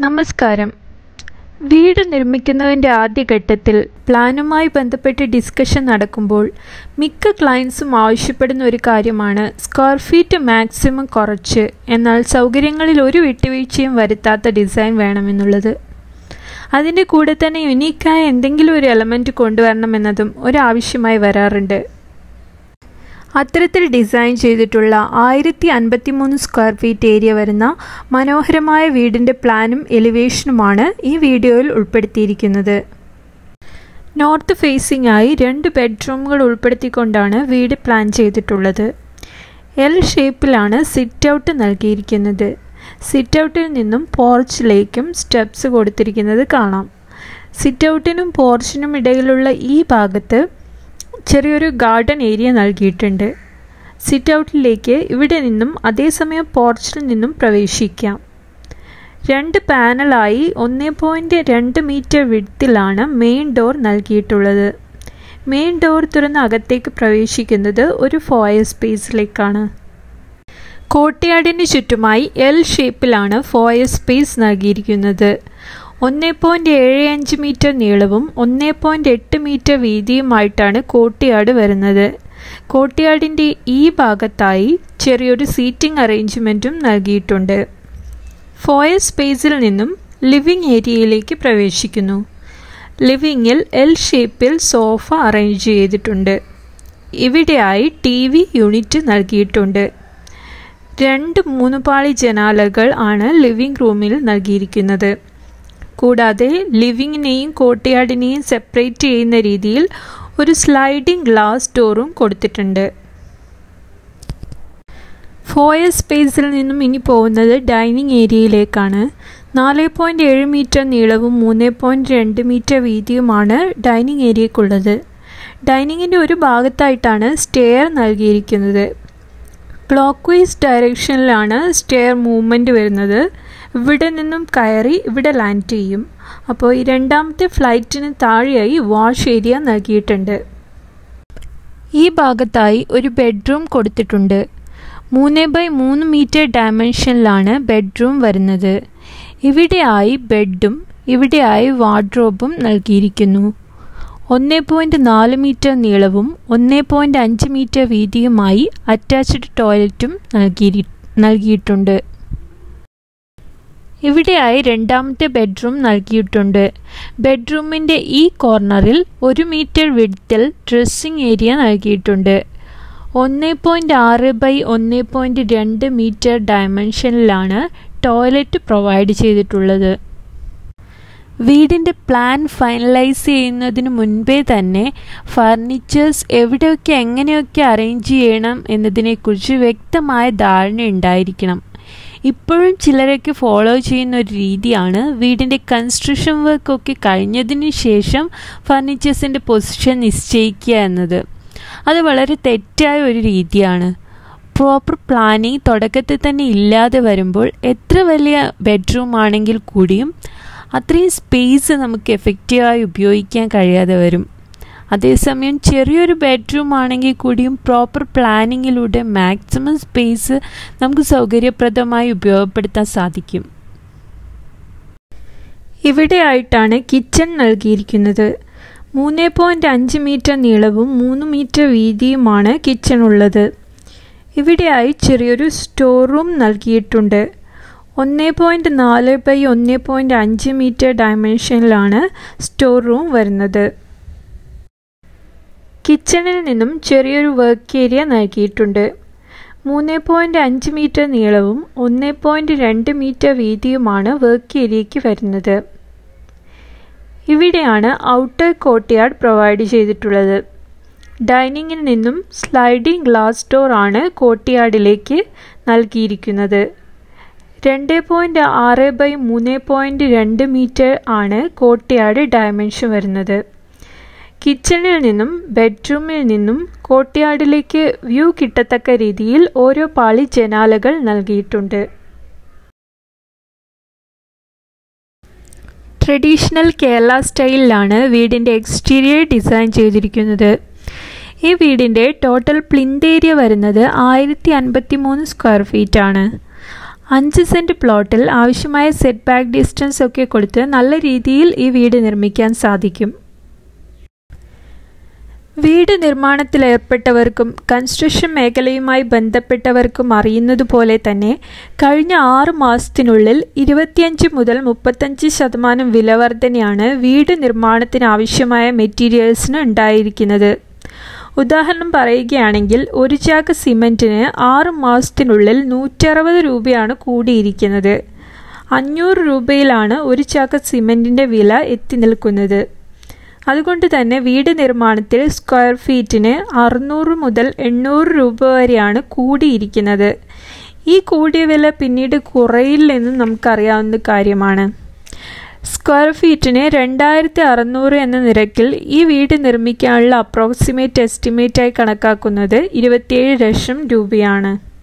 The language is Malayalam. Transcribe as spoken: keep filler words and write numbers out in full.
നമസ്കാരം. വീട് നിർമ്മിക്കുന്നതിൻ്റെ ആദ്യഘട്ടത്തിൽ പ്ലാനുമായി ബന്ധപ്പെട്ട് ഡിസ്കഷൻ നടക്കുമ്പോൾ മിക്ക ക്ലയൻസും ആവശ്യപ്പെടുന്ന ഒരു കാര്യമാണ് സ്ക്വയർ ഫീറ്റ് മാക്സിമം കുറച്ച് എന്നാൽ സൗകര്യങ്ങളിൽ ഒരു വിട്ടുവീഴ്ചയും വരുത്താത്ത ഡിസൈൻ വേണമെന്നുള്ളത്. അതിൻ്റെ കൂടെ തന്നെ യുണീക്കായ എന്തെങ്കിലും ഒരു എലമെൻറ്റ് കൊണ്ടുവരണമെന്നതും ഒരാവശ്യമായി വരാറുണ്ട്. അത്തരത്തിൽ ഡിസൈൻ ചെയ്തിട്ടുള്ള ആയിരത്തി അൻപത്തി മൂന്ന് സ്ക്വയർ ഫീറ്റ് ഏരിയ വരുന്ന മനോഹരമായ വീടിൻ്റെ പ്ലാനും എലിവേഷനുമാണ് ഈ വീഡിയോയിൽ ഉൾപ്പെടുത്തിയിരിക്കുന്നത്. നോർത്ത് ഫേസിംഗ് ആയി രണ്ട് ബെഡ്റൂമുകൾ ഉൾപ്പെടുത്തിക്കൊണ്ടാണ് വീട് പ്ലാൻ ചെയ്തിട്ടുള്ളത്. എൽ ഷേപ്പിലാണ് സിറ്റ് ഔട്ട് നൽകിയിരിക്കുന്നത്. സിറ്റ് ഔട്ടിൽ നിന്നും പോർച്ചിലേക്കും സ്റ്റെപ്സ് കൊടുത്തിരിക്കുന്നത് കാണാം. സിറ്റ് ഔട്ടിനും പോർച്ചിനും ഇടയിലുള്ള ഈ ഭാഗത്ത് ചെറിയൊരു ഗാർഡൻ ഏരിയ നൽകിയിട്ടുണ്ട്. സിറ്റ് ഔട്ടിലേക്ക് ഇവിടെ നിന്നും അതേസമയം പോർച്ചിൽ നിന്നും പ്രവേശിക്കാം. രണ്ട് പാനലായി ഒന്നേ പോയിൻറ്റ് രണ്ട് മീറ്റർ വിഡ്ത്തിലാണ് മെയിൻ ഡോർ നൽകിയിട്ടുള്ളത്. മെയിൻ ഡോർ തുറന്ന് അകത്തേക്ക് പ്രവേശിക്കുന്നത് ഒരു ഫോയർ സ്പേസിലേക്കാണ്. കോർട്ട്യാർഡിന് ചുറ്റുമായി എൽ ഷേപ്പിലാണ് ഫോയർ സ്പേസ് നൽകിയിരിക്കുന്നത്. ഒന്ന് പോയിൻറ്റ് ഏഴ് അഞ്ച് മീറ്റർ നീളവും ഒന്ന് പോയിൻറ്റ് എട്ട് മീറ്റർ വീതിയുമായിട്ടാണ് കോർട്ട്യാർഡ് വരുന്നത്. കോർട്ട്യാർഡിൻ്റെ ഈ ഭാഗത്തായി ചെറിയൊരു സീറ്റിംഗ് അറേഞ്ച്മെൻറ്റും നൽകിയിട്ടുണ്ട്. ഫോയർ സ്പേസിൽ നിന്നും ലിവിംഗ് ഏരിയയിലേക്ക് പ്രവേശിക്കുന്നു. ലിവിങ്ങിൽ എൽ ഷേപ്പിൽ സോഫ അറേഞ്ച് ചെയ്തിട്ടുണ്ട്. ഇവിടെയായി ടി വി യൂണിറ്റ് നൽകിയിട്ടുണ്ട്. രണ്ട് മൂന്ന് പാളി ജനാലകൾ ആണ് ലിവിംഗ് റൂമിൽ നൽകിയിരിക്കുന്നത്. കൂടാതെ ലിവിങ്ങിനെയും കോർട്ട്യാർഡിനെയും സെപ്പറേറ്റ് ചെയ്യുന്ന രീതിയിൽ ഒരു സ്ലൈഡിംഗ് ഗ്ലാസ് ഡോറും കൊടുത്തിട്ടുണ്ട്. ഫോയർ സ്പേസിൽ നിന്നും ഇനി പോകുന്നത് ഡൈനിങ് ഏരിയയിലേക്കാണ്. നാല് പോയിൻറ്റ് ഏഴ് മീറ്റർ നീളവും മൂന്ന് പോയിൻറ്റ് രണ്ട് മീറ്റർ വീതിയുമാണ് ഡൈനിങ് ഏരിയക്കുള്ളത്. ഡൈനിങ്ങിൻ്റെ ഒരു ഭാഗത്തായിട്ടാണ് സ്റ്റെയർ നൽകിയിരിക്കുന്നത്. ക്ലോക്ക് വൈസ് ഡയറക്ഷനിലാണ് സ്റ്റെയർ മൂവ്മെൻറ്റ് വരുന്നത്. ഇവിടെ നിന്നും കയറി ഇവിടെ ലാൻഡ് ചെയ്യും. അപ്പോൾ ഈ രണ്ടാമത്തെ ഫ്ലൈറ്റിന് താഴെയായി വാഷ് ഏരിയ നൽകിയിട്ടുണ്ട്. ഈ ഭാഗത്തായി ഒരു ബെഡ്റൂം കൊടുത്തിട്ടുണ്ട്. മൂന്ന് ബൈ മൂന്ന് മീറ്റർ ഡയമെൻഷനിലാണ് ബെഡ്റൂം വരുന്നത്. ഇവിടെയായി ബെഡും ഇവിടെയായി വാർഡ്രോബും നൽകിയിരിക്കുന്നു. ഒന്ന് പോയിൻറ്റ് നാല് മീറ്റർ നീളവും ഒന്ന് പോയിൻറ്റ് അഞ്ച് മീറ്റർ വീതിയുമായി അറ്റാച്ച്ഡ് ടോയ്ലറ്റും നൽകി നൽകിയിട്ടുണ്ട്. ഇവിടെയായി രണ്ടാമത്തെ ബെഡ്റൂം നൽകിയിട്ടുണ്ട്. ബെഡ്റൂമിൻ്റെ ഈ കോർണറിൽ ഒരു മീറ്റർ വിഡ്ത്തിൽ ഡ്രസ്സിംഗ് ഏരിയ നൽകിയിട്ടുണ്ട്. ഒന്ന് പോയിൻറ്റ് ആറ് ബൈ ഒന്ന് പോയിൻറ്റ് രണ്ട് മീറ്റർ ഡയമെൻഷനിലാണ് ടോയ്ലറ്റ് പ്രൊവൈഡ് ചെയ്തിട്ടുള്ളത്. വീടിൻ്റെ പ്ലാൻ ഫൈനലൈസ് ചെയ്യുന്നതിന് മുൻപേ തന്നെ ഫർണിച്ചേഴ്സ് എവിടെയൊക്കെ എങ്ങനെയൊക്കെ അറേഞ്ച് ചെയ്യണം എന്നതിനെക്കുറിച്ച് വ്യക്തമായ ധാരണ ഉണ്ടായിരിക്കണം. ഇപ്പോഴും ചിലരൊക്കെ ഫോളോ ചെയ്യുന്ന ഒരു രീതിയാണ് വീടിൻ്റെ കൺസ്ട്രക്ഷൻ വർക്കൊക്കെ കഴിഞ്ഞതിന് ശേഷം ഫർണിച്ചേഴ്സിൻ്റെ പൊസിഷൻ നിശ്ചയിക്കുക എന്നത്. അത് വളരെ തെറ്റായ ഒരു രീതിയാണ്. പ്രോപ്പർ പ്ലാനിങ് തുടക്കത്തിൽ തന്നെ ഇല്ലാതെ വരുമ്പോൾ എത്ര വലിയ ബെഡ്റൂം ആണെങ്കിൽ കൂടിയും അത്രയും സ്പേസ് നമുക്ക് എഫക്റ്റീവായി ഉപയോഗിക്കാൻ കഴിയാതെ വരും. അതേസമയം ചെറിയൊരു ബെഡ്റൂം ആണെങ്കിൽ കൂടിയും പ്രോപ്പർ പ്ലാനിങ്ങിലൂടെ മാക്സിമം സ്പേസ് നമുക്ക് സൗകര്യപ്രദമായി ഉപയോഗപ്പെടുത്താൻ സാധിക്കും. ഇവിടെയായിട്ടാണ് കിച്ചൺ നൽകിയിരിക്കുന്നത്. മൂന്ന് പോയിൻറ്റ് അഞ്ച് മീറ്റർ നീളവും മൂന്ന് മീറ്റർ വീതിയുമാണ് കിച്ചൺ ഉള്ളത്. ഇവിടെയായി ചെറിയൊരു സ്റ്റോർ റൂം നൽകിയിട്ടുണ്ട്. ഒന്ന് പോയിൻറ്റ് നാല് ബൈ ഒന്ന് പോയിൻറ്റ് അഞ്ച് മീറ്റർ ഡയമെൻഷനിലാണ് സ്റ്റോർ റൂം വരുന്നത്. കിച്ചണിൽ നിന്നും ചെറിയൊരു വർക്ക് ഏരിയ നൽകിയിട്ടുണ്ട്. മൂന്ന് പോയിൻറ്റ് അഞ്ച് മീറ്റർ നീളവും ഒന്ന് പോയിൻറ്റ് രണ്ട് മീറ്റർ വീതിയുമാണ് വർക്ക് ഏരിയയ്ക്ക് വരുന്നത്. ഇവിടെയാണ് ഔട്ടർ കോർട്ട്യാർഡ് പ്രൊവൈഡ് ചെയ്തിട്ടുള്ളത്. ഡൈനിങ്ങിൽ നിന്നും സ്ലൈഡിംഗ് ഗ്ലാസ് ഡോർ ആണ് കോർട്ട്യാർഡിലേക്ക് നൽകിയിരിക്കുന്നത്. രണ്ട് പോയിൻറ്റ് ആറ് ബൈ മൂന്ന് പോയിൻറ്റ് രണ്ട് മീറ്റർ ആണ് കോർട്ട്യാർഡ് ഡയമെൻഷൻ വരുന്നത്. കിച്ചണിൽ നിന്നും ബെഡ്റൂമിൽ നിന്നും കോർട്ട്യാർഡിലേക്ക് വ്യൂ കിട്ടത്തക്ക രീതിയിൽ ഓരോ പാളി ജനാലകൾ നൽകിയിട്ടുണ്ട്. ട്രഡീഷണൽ കേരള സ്റ്റൈലിലാണ് വീടിൻ്റെ എക്സ്റ്റീരിയർ ഡിസൈൻ ചെയ്തിരിക്കുന്നത്. ഈ വീടിൻ്റെ ടോട്ടൽ പ്ലിന്ത് ഏരിയ വരുന്നത് ആയിരത്തി അൻപത്തി മൂന്ന് സ്ക്വയർ ഫീറ്റ് ആണ്. അഞ്ച് സെൻറ്റ് പ്ലോട്ടിൽ ആവശ്യമായ സെറ്റ് ബാക്ക് ഡിസ്റ്റൻസ് ഒക്കെ കൊടുത്ത് നല്ല രീതിയിൽ ഈ വീട് നിർമ്മിക്കാൻ സാധിക്കും. വീട് നിർമ്മാണത്തിലേർപ്പെട്ടവർക്കും കൺസ്ട്രക്ഷൻ മേഖലയുമായി ബന്ധപ്പെട്ടവർക്കും അറിയുന്നതുപോലെ തന്നെ കഴിഞ്ഞ ആറ് മാസത്തിനുള്ളിൽ ഇരുപത്തിയഞ്ച് മുതൽ മുപ്പത്തഞ്ച് ശതമാനം വിലവർധനയാണ് വീട് നിർമ്മാണത്തിനാവശ്യമായ മെറ്റീരിയൽസിന് ഉണ്ടായിരിക്കുന്നത്. ഉദാഹരണം പറയുകയാണെങ്കിൽ ഒരു ചാക്ക് സിമൻറ്റിന് ആറ് മാസത്തിനുള്ളിൽ നൂറ്ററുപത് രൂപയാണ് കൂടിയിരിക്കുന്നത്. അഞ്ഞൂറ് രൂപയിലാണ് ഒരു ചാക്ക് സിമൻറ്റിൻ്റെ വില എത്തി നിൽക്കുന്നത്. അതുകൊണ്ട് തന്നെ വീട് നിർമ്മാണത്തിൽ സ്ക്വയർ ഫീറ്റിന് അറുന്നൂറ് മുതൽ എണ്ണൂറ് രൂപ വരെയാണ് കൂടിയിരിക്കുന്നത്. ഈ കൂടിയ വില പിന്നീട് കുറയില്ലെന്നും നമുക്കറിയാവുന്ന കാര്യമാണ്. സ്ക്വയർ ഫീറ്റിന് രണ്ടായിരത്തി അറുന്നൂറ് എന്ന നിരക്കിൽ ഈ വീട് നിർമ്മിക്കാനുള്ള അപ്രോക്സിമേറ്റ് എസ്റ്റിമേറ്റായി കണക്കാക്കുന്നത് ഇരുപത്തിയേഴ് ലക്ഷം രൂപയാണ്.